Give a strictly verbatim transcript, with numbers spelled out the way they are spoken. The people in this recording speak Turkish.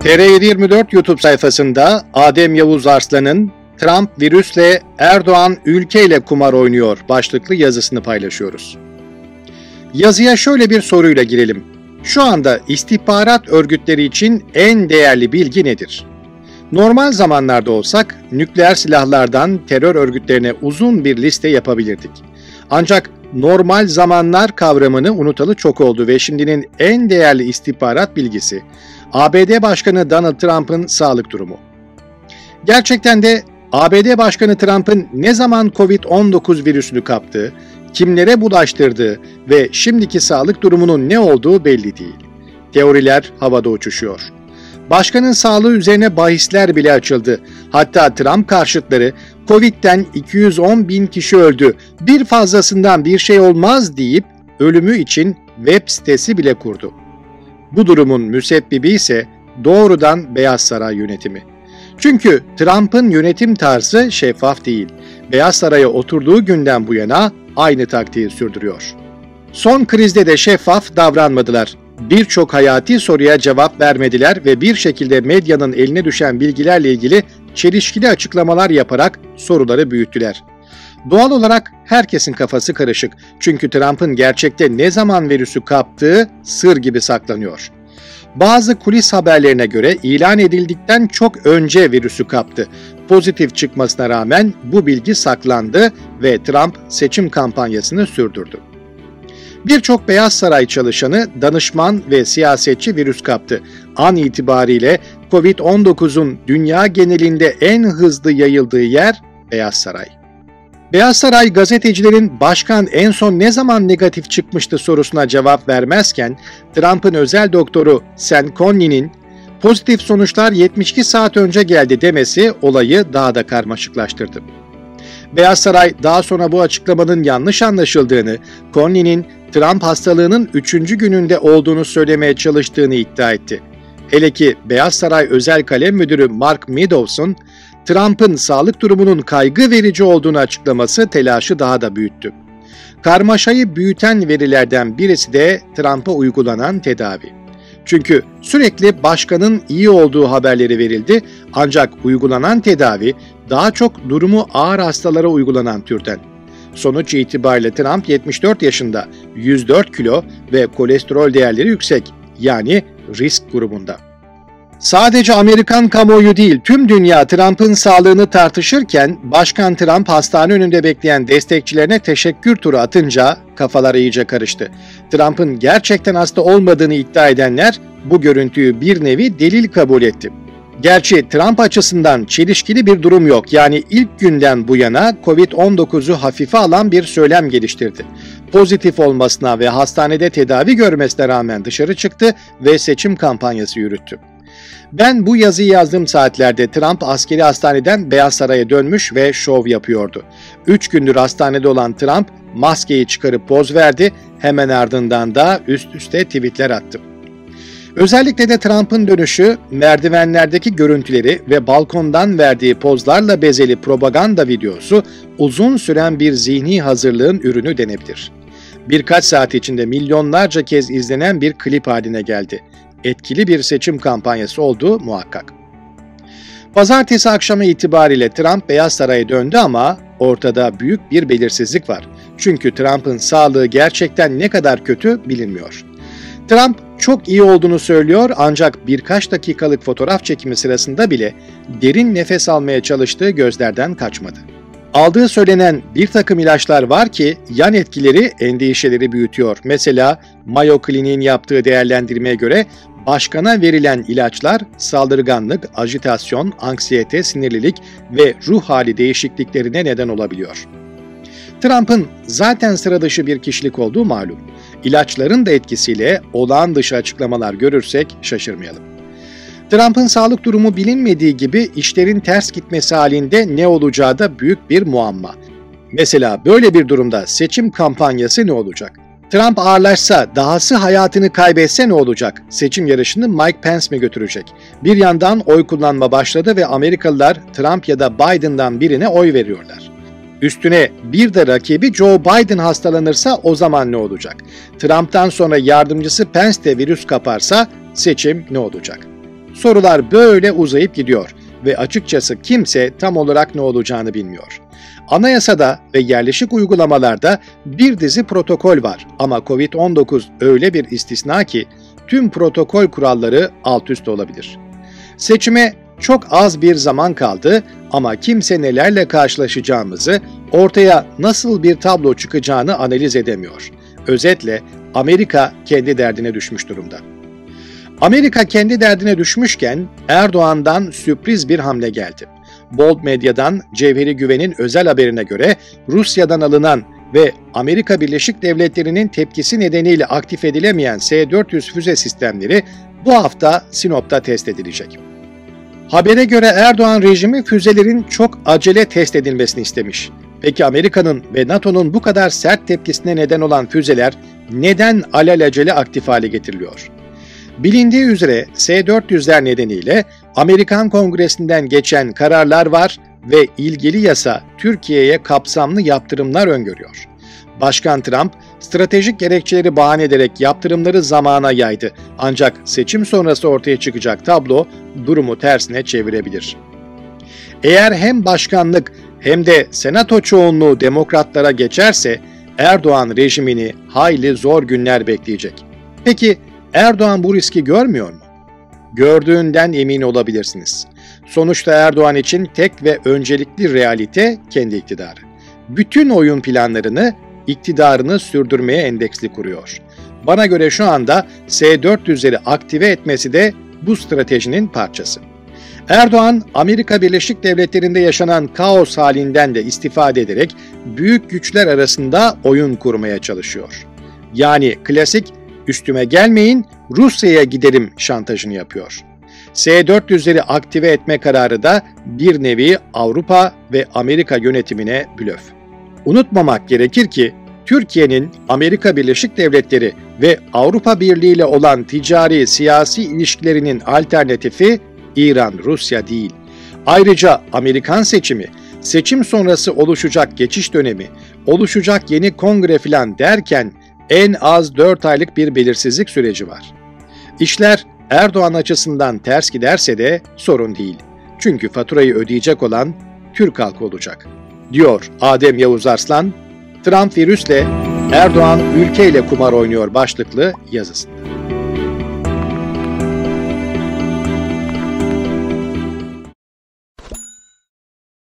T R yedi yirmi dört YouTube sayfasında Adem Yavuz Arslan'ın "Trump virüsle, Erdoğan ülkeyle kumar oynuyor" başlıklı yazısını paylaşıyoruz. Yazıya şöyle bir soruyla girelim. Şu anda istihbarat örgütleri için en değerli bilgi nedir? Normal zamanlarda olsak nükleer silahlardan terör örgütlerine uzun bir liste yapabilirdik. Ancak normal zamanlar kavramını unutalı çok oldu ve şimdinin en değerli istihbarat bilgisi A B D Başkanı Donald Trump'ın sağlık durumu. Gerçekten de A B D Başkanı Trump'ın ne zaman kovid on dokuz virüsünü kaptığı, kimlere bulaştırdığı ve şimdiki sağlık durumunun ne olduğu belli değil. Teoriler havada uçuşuyor. Başkanın sağlığı üzerine bahisler bile açıldı. Hatta Trump karşıtları Covid'den iki yüz on bin kişi öldü, bir fazlasından bir şey olmaz deyip ölümü için web sitesi bile kurdu. Bu durumun müsebbibi ise doğrudan Beyaz Saray yönetimi. Çünkü Trump'ın yönetim tarzı şeffaf değil. Beyaz Saray'a oturduğu günden bu yana aynı taktiği sürdürüyor. Son krizde de şeffaf davranmadılar. Birçok hayati soruya cevap vermediler ve bir şekilde medyanın eline düşen bilgilerle ilgili çelişkili açıklamalar yaparak soruları büyüttüler. Doğal olarak herkesin kafası karışık. Çünkü Trump'ın gerçekte ne zaman virüsü kaptığı sır gibi saklanıyor. Bazı kulis haberlerine göre ilan edildikten çok önce virüsü kaptı. Pozitif çıkmasına rağmen bu bilgi saklandı ve Trump seçim kampanyasını sürdürdü. Birçok Beyaz Saray çalışanı, danışman ve siyasetçi virüs kaptı. An itibariyle kovid on dokuzun dünya genelinde en hızlı yayıldığı yer Beyaz Saray. Beyaz Saray gazetecilerin "Başkan en son ne zaman negatif çıkmıştı?" sorusuna cevap vermezken Trump'ın özel doktoru Sean Conley'nin "pozitif sonuçlar yetmiş iki saat önce geldi" demesi olayı daha da karmaşıklaştırdı. Beyaz Saray daha sonra bu açıklamanın yanlış anlaşıldığını, Conley'nin Trump hastalığının üçüncü gününde olduğunu söylemeye çalıştığını iddia etti. Hele ki Beyaz Saray Özel Kalem Müdürü Mark Meadows'un Trump'ın sağlık durumunun kaygı verici olduğunu açıklaması telaşı daha da büyüttü. Karmaşayı büyüten verilerden birisi de Trump'a uygulanan tedavi. Çünkü sürekli başkanın iyi olduğu haberleri verildi, ancak uygulanan tedavi daha çok durumu ağır hastalara uygulanan türden. Sonuç itibariyle Trump yetmiş dört yaşında, yüz dört kilo ve kolesterol değerleri yüksek, yani risk grubunda. Sadece Amerikan kamuoyu değil, tüm dünya Trump'ın sağlığını tartışırken Başkan Trump hastane önünde bekleyen destekçilerine teşekkür turu atınca kafalar iyice karıştı. Trump'ın gerçekten hasta olmadığını iddia edenler bu görüntüyü bir nevi delil kabul etti. Gerçi Trump açısından çelişkili bir durum yok. Yani ilk günden bu yana kovid on dokuzu hafife alan bir söylem geliştirdi. Pozitif olmasına ve hastanede tedavi görmesine rağmen dışarı çıktı ve seçim kampanyası yürüttü. Ben bu yazıyı yazdığım saatlerde Trump askeri hastaneden Beyaz Saray'a dönmüş ve şov yapıyordu. Üç gündür hastanede olan Trump maskeyi çıkarıp poz verdi, hemen ardından da üst üste tweetler attı. Özellikle de Trump'ın dönüşü, merdivenlerdeki görüntüleri ve balkondan verdiği pozlarla bezeli propaganda videosu uzun süren bir zihni hazırlığın ürünü denebilir. Birkaç saat içinde milyonlarca kez izlenen bir klip haline geldi. Etkili bir seçim kampanyası olduğu muhakkak. Pazartesi akşamı itibariyle Trump Beyaz Saray'a döndü ama ortada büyük bir belirsizlik var. Çünkü Trump'ın sağlığı gerçekten ne kadar kötü bilinmiyor. Trump çok iyi olduğunu söylüyor, ancak birkaç dakikalık fotoğraf çekimi sırasında bile derin nefes almaya çalıştığı gözlerden kaçmadı. Aldığı söylenen bir takım ilaçlar var ki yan etkileri endişeleri büyütüyor. Mesela Mayo Clinic'in yaptığı değerlendirmeye göre başkana verilen ilaçlar saldırganlık, ajitasyon, anksiyete, sinirlilik ve ruh hali değişikliklerine neden olabiliyor. Trump'ın zaten sıra dışı bir kişilik olduğu malum. İlaçların da etkisiyle olağan dışı açıklamalar görürsek şaşırmayalım. Trump'ın sağlık durumu bilinmediği gibi işlerin ters gitmesi halinde ne olacağı da büyük bir muamma. Mesela böyle bir durumda seçim kampanyası ne olacak? Trump ağırlaşsa, dahası hayatını kaybetse ne olacak? Seçim yarışını Mike Pence mi götürecek? Bir yandan oy kullanma başladı ve Amerikalılar Trump ya da Biden'dan birine oy veriyorlar. Üstüne bir de rakibi Joe Biden hastalanırsa o zaman ne olacak? Trump'tan sonra yardımcısı Pence de virüs kaparsa seçim ne olacak? Sorular böyle uzayıp gidiyor ve açıkçası kimse tam olarak ne olacağını bilmiyor. Anayasada ve yerleşik uygulamalarda bir dizi protokol var ama kovid on dokuz öyle bir istisna ki tüm protokol kuralları alt üst olabilir. Seçime çok az bir zaman kaldı ama kimse nelerle karşılaşacağımızı, ortaya nasıl bir tablo çıkacağını analiz edemiyor. Özetle Amerika kendi derdine düşmüş durumda. Amerika kendi derdine düşmüşken Erdoğan'dan sürpriz bir hamle geldi. Bold Medya'dan Cevheri Güven'in özel haberine göre Rusya'dan alınan ve Amerika Birleşik Devletleri'nin tepkisi nedeniyle aktif edilemeyen S dört yüz füze sistemleri bu hafta Sinop'ta test edilecek. Habere göre Erdoğan rejimi füzelerin çok acele test edilmesini istemiş. Peki Amerika'nın ve NATO'nun bu kadar sert tepkisine neden olan füzeler neden alelacele aktif hale getiriliyor? Bilindiği üzere S dört yüzler nedeniyle Amerikan Kongresi'nden geçen kararlar var ve ilgili yasa Türkiye'ye kapsamlı yaptırımlar öngörüyor. Başkan Trump, stratejik gerekçeleri bahane ederek yaptırımları zamana yaydı. Ancak seçim sonrası ortaya çıkacak tablo durumu tersine çevirebilir. Eğer hem başkanlık hem de senato çoğunluğu demokratlara geçerse Erdoğan rejimini hayli zor günler bekleyecek. Peki Erdoğan bu riski görmüyor mu? Gördüğünden emin olabilirsiniz. Sonuçta Erdoğan için tek ve öncelikli realite kendi iktidarı. Bütün oyun planlarını, iktidarını sürdürmeye endeksli kuruyor. Bana göre şu anda S dört yüzleri aktive etmesi de bu stratejinin parçası. Erdoğan, Amerika Birleşik Devletleri'nde yaşanan kaos halinden de istifade ederek büyük güçler arasında oyun kurmaya çalışıyor. Yani klasik üstüme gelmeyin, Rusya'ya giderim şantajını yapıyor. S dört yüzleri aktive etme kararı da bir nevi Avrupa ve Amerika yönetimine blöf. Unutmamak gerekir ki Türkiye'nin Amerika Birleşik Devletleri ve Avrupa Birliği ile olan ticari siyasi ilişkilerinin alternatifi İran-Rusya değil. Ayrıca Amerikan seçimi, seçim sonrası oluşacak geçiş dönemi, oluşacak yeni kongre filan derken en az dört aylık bir belirsizlik süreci var. İşler Erdoğan açısından ters giderse de sorun değil. Çünkü faturayı ödeyecek olan Türk halkı olacak, diyor Adem Yavuz Arslan, Trump virüsle, Erdoğan ülkeyle kumar oynuyor başlıklı yazısında.